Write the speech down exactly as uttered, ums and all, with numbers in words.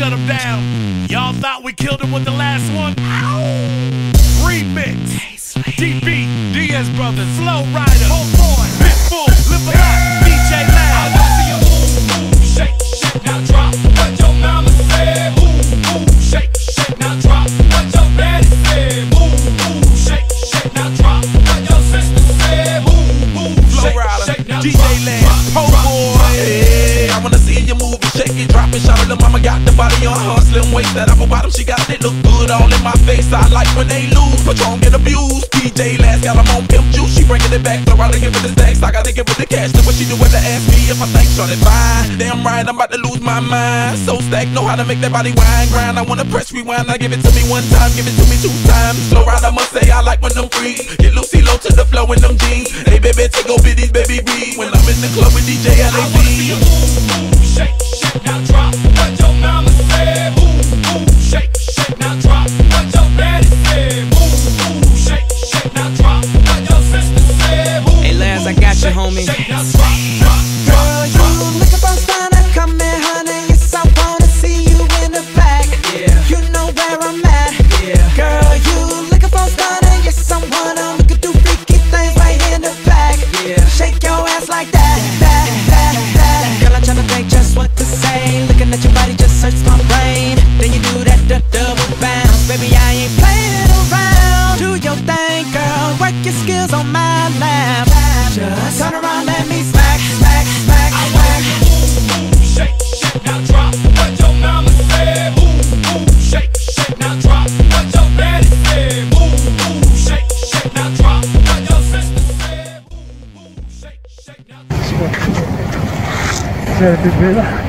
shut him down. Y'all thought we killed him with the last one? Remix. D B, Diaz Brothers, Flow Rider, Whole Boy, Pitbull, Live a Lot, D J Lab. I wanna see you move, move, shake, shake, now drop. What your mama said, move, move, shake, shake, now drop. What your daddy said, move, move, shake, shake, now drop. What your sister said, move, move, shake, shake, now drop. D J Lab, Whole Boy. Hey, I wanna see you move and shake it, drop it, shout it. Little mama got the body on her slim waist. That apple bottom, she got it look good all in my face. I like when they lose, but you don't get abused. D J Last got them on pimp juice, she bringing it back. Throw out and give it the stacks, I gotta give it the cash. Look what she do when they ask me if I think short it fine. Damn right, I'm about to lose my mind. So stacked, know how to make that body wine grind. I wanna press rewind, I give it to me one time, give it to me two times. Slow ride, I must say I like when them freeze. Get Lucy low to the flow in them jeans. Hey baby, take over these baby breathe. When I'm in the club with D J L A V. I wanna see you move, move, shake, shake, now drop. What your mama said, move, move, shake, shake, now drop. What your daddy said, move, move, shake, shake, now drop. What your sister said, move, hey Laz, I got you, shake, homie. shake, now drop, drop, Girl, you looking for fun, come in, honey. Yes, I wanna see you in the back. Yeah. You know where I'm at. Yeah. Girl, you looking for fun, yes, I wanna look at do freaky things right in the back. Yeah. Shake your ass like that, that, that, that. Girl, I'm tryna think just what to say. Looking at your body just hurts my brain. Then you do that d double bounce, baby, I ain't playing around. Do your thing, girl, work your skills on my lap. Just turn around, let me smack, smack, smack, smack. move, move, shake, shake, now drop. What your mama said, move, move, shake, shake, now drop. What your daddy said, move, move, shake, shake, now drop. What your sister said, move, move, shake, shake, now drop. Certo,